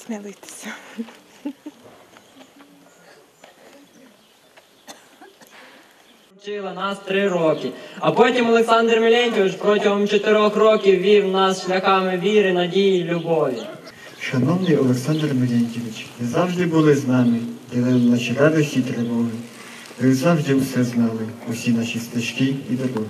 Милуйтеся. Вчила нас 3 роки, а потім Олександр Мілентійович протягом 4 років вів нас шляхами віри, надії і любові. Шановний Олександр Мілентійович, ви завжди були з нами, ділили наші радості і тривоги. Ви завжди все знали, усі наші стежки і дороги.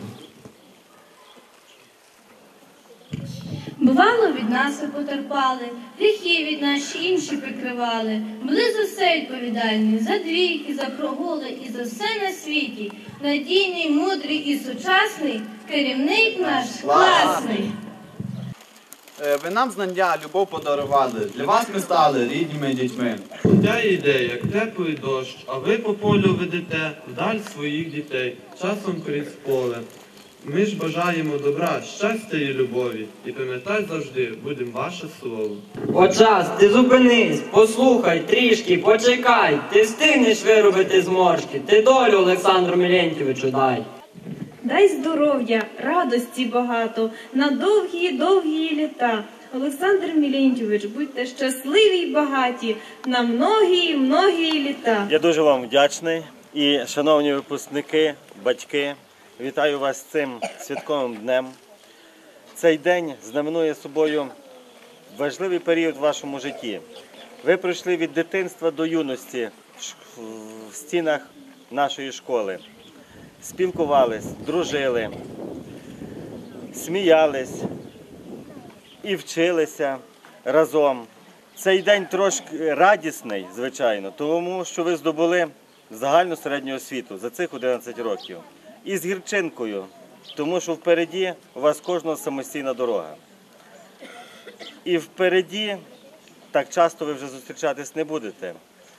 Бувало, від нас ви потерпали, гріхи від нас інші прикривали. Були за все відповідальні, за двійки, за прогули і за все на світі. Надійний, мудрий і сучасний, керівник наш класний. Ви нам знання, любов подарували, для вас ми стали рідними дітьми. Життя йде, як теплий дощ, а ви по полю ведете вдаль своїх дітей, часом крізь поле. Ми ж бажаємо добра, щастя і любові, і пам'ятай завжди, будем ваше слово. О, час, ти зупинись, послухай трішки, почекай, ти встигнеш виробити зморшки, ти долю Олександру Мілентійовичу дай. Дай здоров'я, радості багато, на довгі-довгі літа. Олександр Мілентійович, будьте щасливі й багаті на многі-многі літа. Я дуже вам вдячний і, шановні випускники, батьки, вітаю вас з цим святковим днем. Цей день знаменує собою важливий період в вашому житті. Ви пройшли від дитинства до юності в стінах нашої школи. Спілкувались, дружили, сміялись і вчилися разом. Цей день трошки радісний, звичайно, тому що ви здобули загальну середню освіту за цих 11 років. І з гірчинкою, тому що впереді у вас кожного самостійна дорога. І впереді так часто ви вже зустрічатись не будете.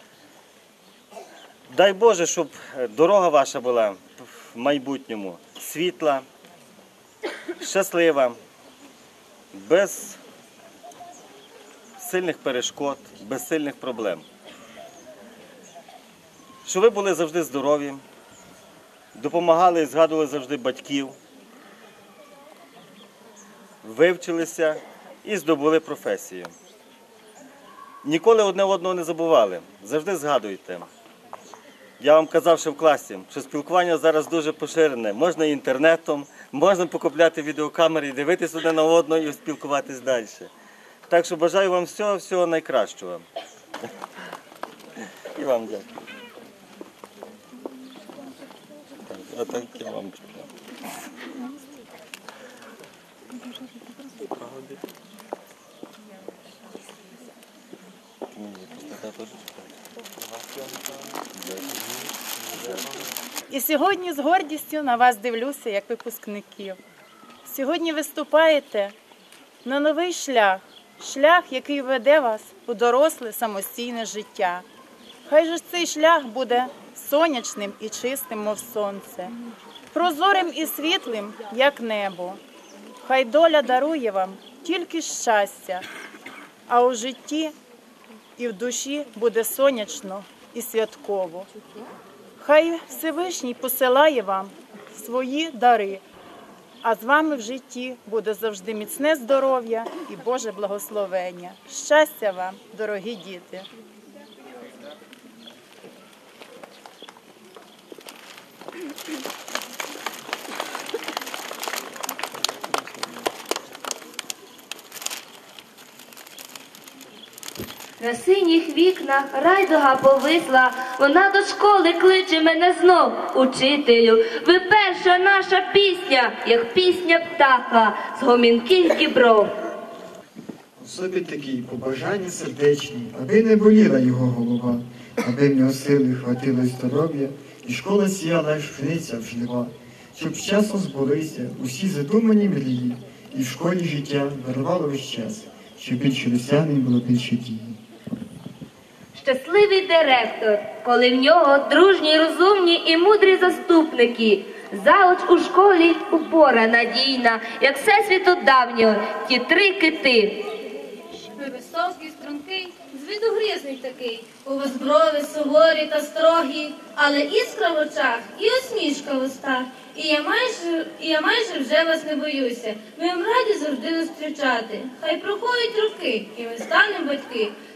Дай Боже, щоб дорога ваша була в майбутньому світла, щаслива, без сильних перешкод, без сильних проблем. Щоб ви були завжди здорові, допомагали і згадували завжди батьків, вивчилися і здобули професію. Ніколи одне одного не забували, завжди згадуйте. Я вам казав ще в класі, що спілкування зараз дуже поширене. Можна інтернетом, можна покупляти відеокамери і дивитися одне на одного і спілкуватись далі. Так що бажаю вам всього найкращого. І вам дякую. А так я вам чекаю. І сьогодні з гордістю на вас дивлюся, як випускників. Сьогодні виступаєте на новий шлях, шлях, який веде вас у доросле самостійне життя. Хай же цей шлях буде сонячним і чистим, мов сонце, прозорим і світлим, як небо. Хай доля дарує вам тільки щастя, а у житті і в душі буде сонячно і святково. Хай Всевишній посилає вам свої дари, а з вами в житті буде завжди міцне здоров'я і Боже благословення. Щастя вам, дорогі діти! На синіх вікнах райдуга повисла, вона до школи кличе мене знов, учителю. Ви перша наша пісня, як пісня птаха з гомінких дібров. У собі такі побажання сердечні, аби не боліла його голова, аби в нього сили хватило й здоров'я, і школа сіяла, аж пшениця в жнива, щоб з часом збулися усі задумані мрії, і в школі життя вирвало весь час, щоб більше досягнень було більше дії. Щасливий директор, коли в нього дружні, розумні і мудрі заступники. Зауч у школі упора надійна, як всесвіту давнього, ті 3 кити. Ви високий, стрункий, з виду грізний такий. У вас брови суворі та строгі, але іскра в очах і усмішка в устах. І я майже вже вас не боюся. Ми вам раді завжди зустрічати. Хай проходять роки, і ми станемо батьки.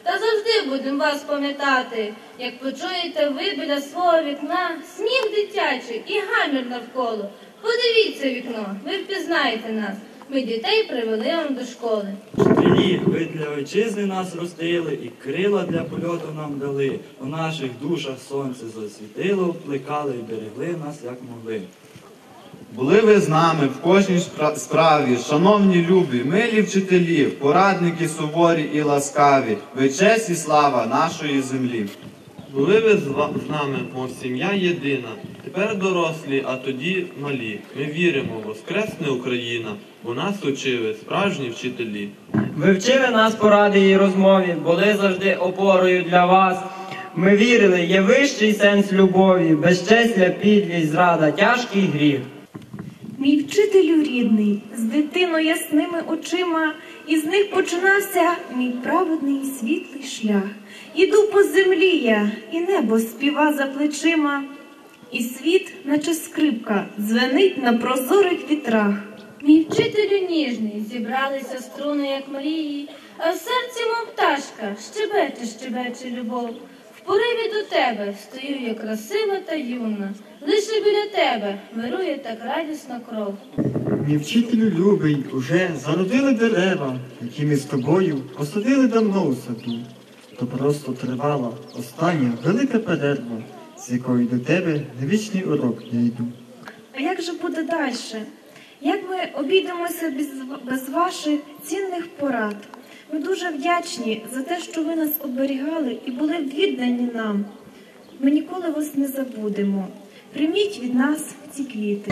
та завжди будемо вас пам'ятати. Як почуєте ви біля свого вікна сміх дитячий і гамір навколо, подивіться вікно, ви впізнаєте нас. Ми дітей привели вам до школи. Вчителі, ви для отчизни нас ростили і крила для польоту нам дали. У наших душах сонце засвітило, плекали і берегли нас, як могли. Були ви з нами в кожній справі, шановні любі, милі вчителі, порадники суворі і ласкаві, ви честь і слава нашої землі. Були ви з нами, мов сім'я єдина, тепер дорослі, а тоді малі. Ми віримо, воскресне Україна, бо нас учили справжні вчителі. Ви вчили нас поради і розмові, були завжди опорою для вас. Ми вірили, є вищий сенс любові, безчестя, підлість, зрада, тяжкий гріх. Мій вчителю рідний, з дитиною ясними очима, із них починався мій праведний і світлий шлях. Іду по землі я, і небо співа за плечима, і світ, наче скрипка, дзвенить на прозорих вітрах. Мій вчителю ніжний, зібралися струни, як мрії, а в серці, мов пташка, щебече любов. В пориві до тебе стою я красива та юна, лише біля тебе вирує так радісна кров. Мій вчителю любий, уже зародили дерева, які ми з тобою посадили давно у саду. То просто тривала остання велика перерва, з якої до тебе на вічний урок я йду. А як же буде далі? Як ми обійдемося без ваших цінних порад? Ми дуже вдячні за те, що ви нас оберігали і були віддані нам. Ми ніколи вас не забудемо. Прийміть від нас ці квіти.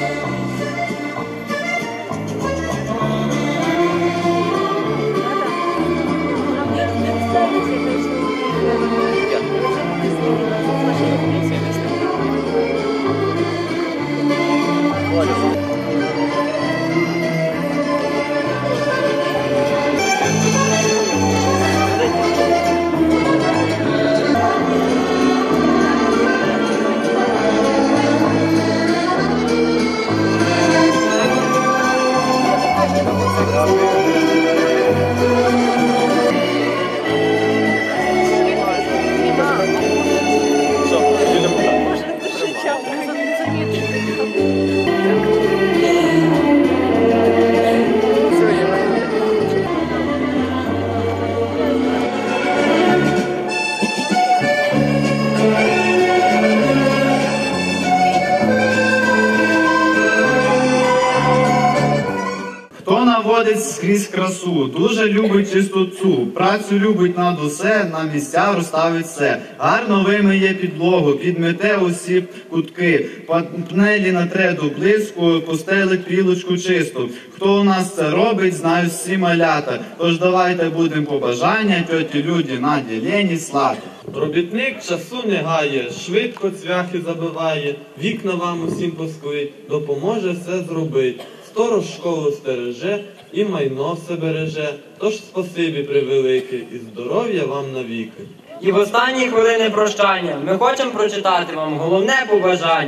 Наводить скрізь красу, дуже любить чистоту, працю любить над усе, на місця розставить все. Гарно вимиє підлогу, підмете усі кутки, панелі натре до блиску, постелить пілочку чисту. Хто у нас це робить, знають всі малята, тож давайте будемо побажання тьоті Люді на ділені слати. Робітник часу не гає, швидко цвяхи забиває, вікна вам усім посклить, допоможе все зробить. Сторож школу стереже і майно все береже, тож спасибі превелике і здоров'я вам навіки. І в останні хвилини прощання ми хочемо прочитати вам головне побажання.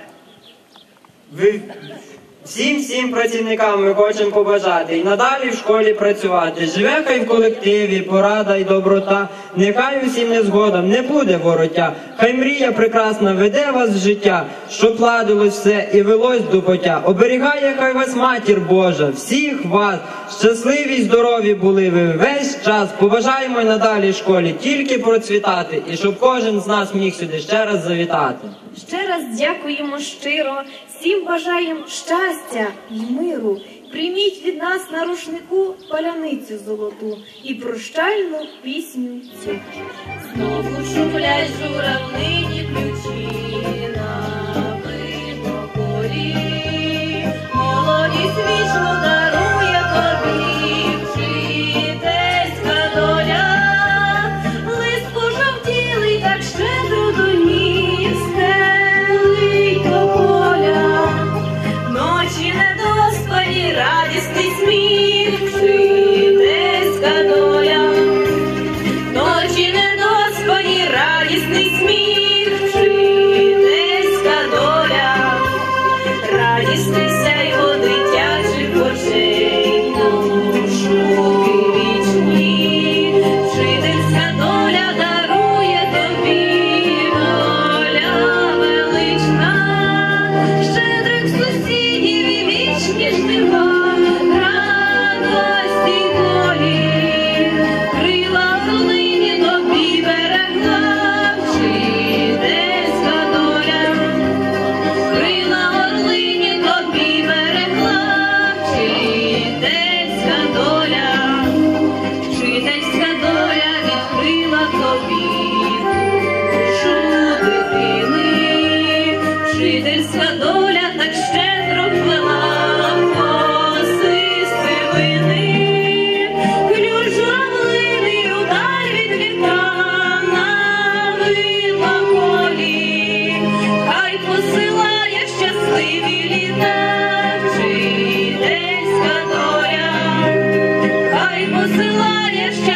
Всім працівникам ми хочемо побажати і надалі в школі працювати. Живе хай в колективі, порада й доброта, нехай усім незгодам не буде вороття. Хай мрія прекрасна веде вас в життя, щоб ладилось все і велось до поття. Оберігає хай вас Матір Божа, всіх вас, щасливі й здорові були ви весь час. Побажаємо й надалі школі тільки процвітати, і щоб кожен з нас міг сюди ще раз завітати. Ще раз дякуємо щиро, всім бажаємо щастя й миру. Прийміть від нас на рушнику паляницю золоту і прощальну пісню цю. Знову шумлять журавлині ключі на видноколі, молодість вічну дарує тобі вчительська доля. Лист пожовтілий так щедро до ніг стелить до поля, ночі недоспані, радісний сміх, вчительська доля. Ночі недоспані, радісний сміх, вчительська доля.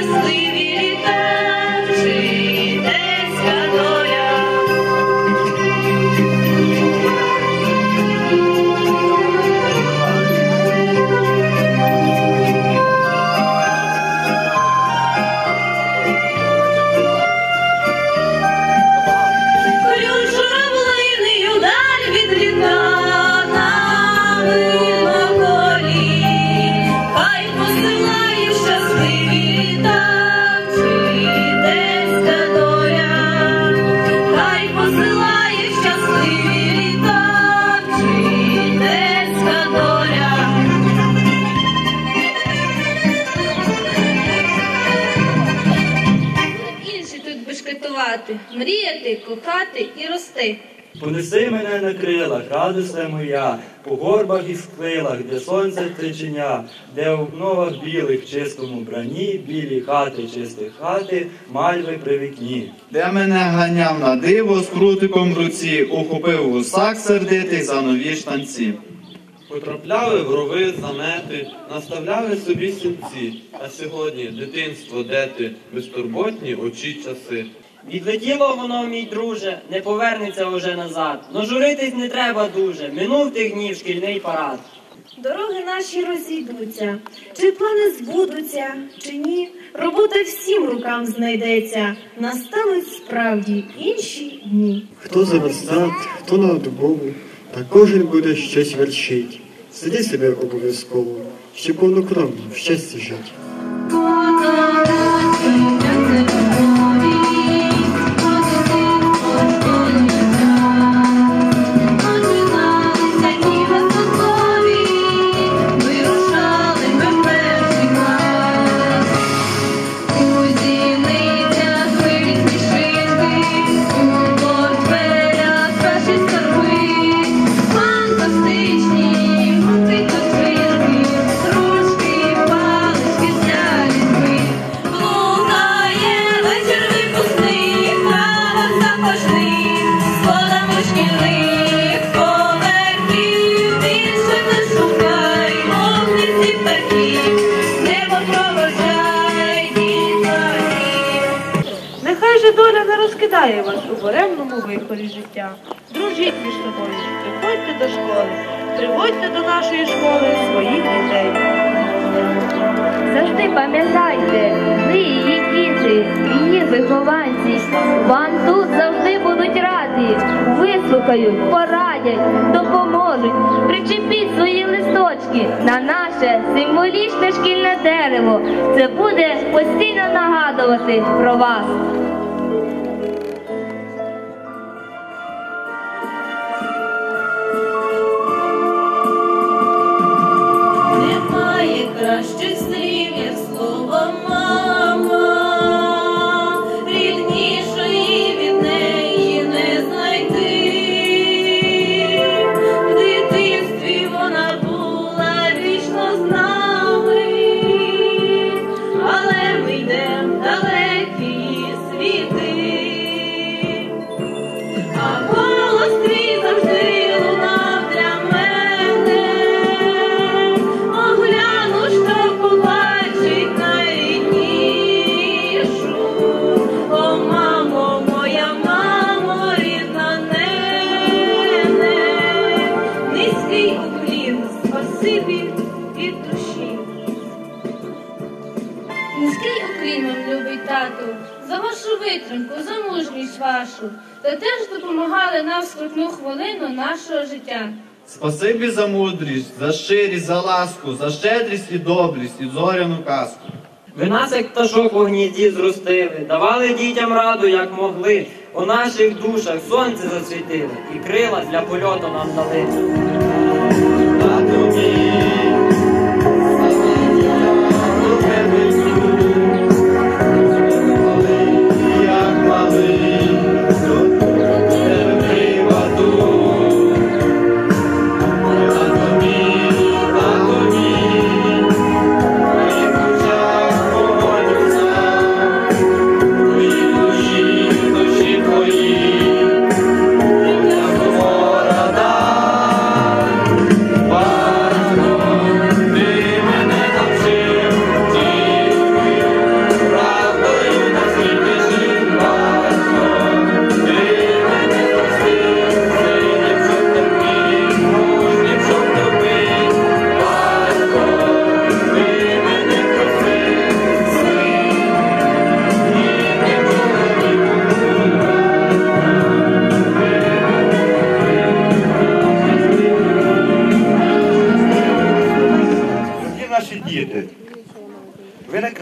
щасливі літа, житейська доля. Клюють журавлини, удаль відліта на милоколі. Хай посилає щасливі літа, житейська доля. Хай посилає щасливі літа, житейська доля. Інші тут бешкетувати, мріяти, кохати і рости. Понеси мене на крилах, радосте моя, по горбах і склилах, де сонце теченя, де в новах білих в чистому бранні, білі хати, чисті хати, мальви при вікні. Де мене ганяв на диво з крутиком в руці, ухопив гусак сердитий за нові штанці. Потрапляли в рови, замети, наставляли собі сінці. А сьогодні дитинство, де ти, безтурботні очі часи. Відлетіло воно, мій друже, не повернеться уже назад. Но журитись не треба дуже, минув тих днів шкільний парад. Дороги наші розійдуться, чи плани збудуться, чи ні. Робота всім рукам знайдеться, настануть справді інші дні. Хто за верстат, хто на дубову, та кожен буде щось вершить. Сиди себе обов'язково, ще повнокровно в щасті жить. Нехай же доля не розкидає вас у буремному вихорі життя. Дружіть між собою, приходьте до школи, приводьте до нашої школи своїх дітей. Завжди пам'ятайте, ви її діти, її вихованці. Вам тут завжди будуть раді, вислухають, порадять, допоможуть. Причепіть свої листочки на наше символічне шкільне дерево. Це буде постійно нагадувати про вас. Немає кращих слів, як слово «мама». Ріднішої від неї не знайти. В дитинстві вона була вічно з нами, але ми йдемо в далекі світи. А голос твій завжди лунав для мене. Огляну, що побачить найріднішу. О, мамо, моя мамо, рідна нене. Низький уклін, спасибі від душі. Низький уклін вам, любий тату, за вашу витримку, за мужність вашу, та теж допомагали нам в скрутну хвилину нашого життя. Спасибі за мудрість, за щирість, за ласку, за щедрість і добрість, і зоряну казку. Ви нас, як пташок у гнізді, зростили, давали дітям раду, як могли. У наших душах сонце засвітили і крила для польоту нам дали.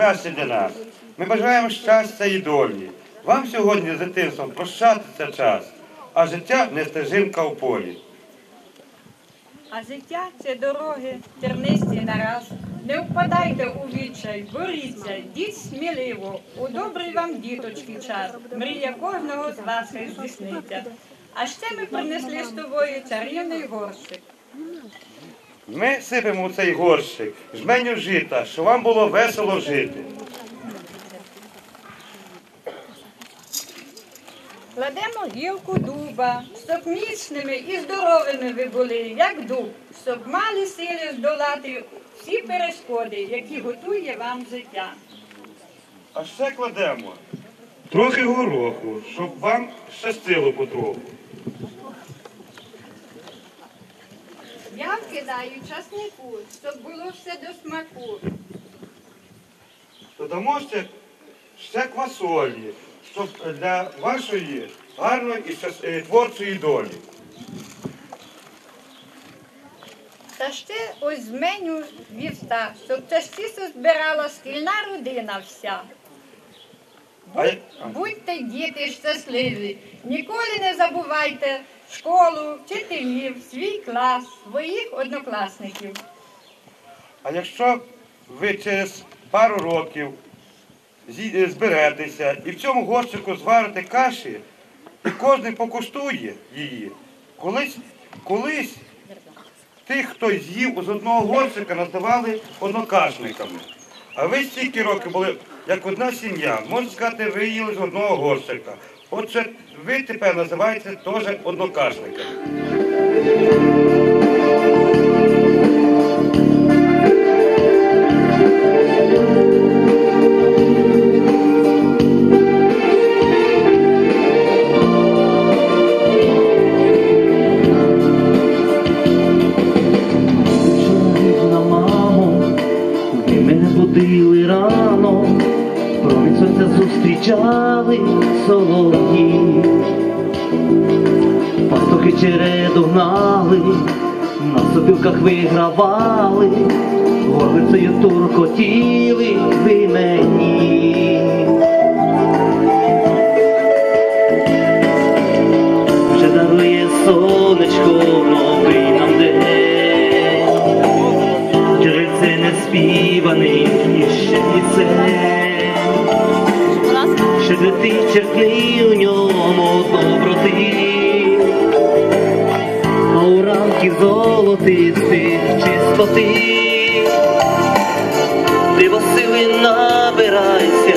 найкраще для нас. Ми бажаємо щастя і долі. Вам сьогодні з дитинством прощатися час, а життя не стежинка у полі. А життя – це дороги, тернисті нараз. Не впадайте у відчай, боріться, йдіть сміливо. У добрий вам, діточки, час. Мрія кожного з вас хай здійсниться. А ще ми принесли з тобою чарівний горщик. Ми сипемо у цей горщик жменю жита, що вам було весело жити. Кладемо гілку дуба, щоб міцними і здоровими ви були, як дуб, щоб мали сили здолати всі перешкоди, які готує вам життя. А ще кладемо трохи гороху, щоб вам щастило потроху. Я вкидаю часнику, щоб було все до смаку. Додамо ще квасолі, щоб для вашої гарної і творчої долі. Та ще ось з меню вівса, щоб частіше збирала шкільна родина вся. Будьте, діти, щасливі, ніколи не забувайте школу, вчителів, свій клас, своїх однокласників. А якщо ви через пару років зберетеся і в цьому горщику зварите каші, і кожен покуштує її, колись тих, хто з'їв з одного горщика, називали однокашниками. А ви стільки років були, як одна сім'я. Можна сказати, ви їли з одного горщика. Отже, ви тепер називаєтеся теж однокашниками. Будили рано, промінь сонця зустрічали солов'ї, пастухи череду гнали, на сопілках вигравали, горлицею туркотіли ви мені. Вже дарує сонечко новий нам день, джерельце неспіваний іще пісень, шепотить черкни у ньому доброти, а у ранки золотистих чистоти, диво сили набирайся